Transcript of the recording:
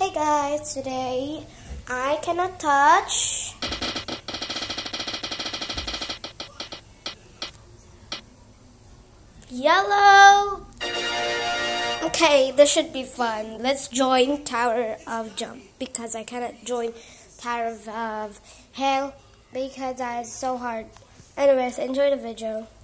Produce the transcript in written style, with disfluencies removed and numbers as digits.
Hey guys, today I cannot touch yellow. Okay, this should be fun. Let's join Tower of Jump because I cannot join Tower of Hell because it's so hard. Anyways, enjoy the video.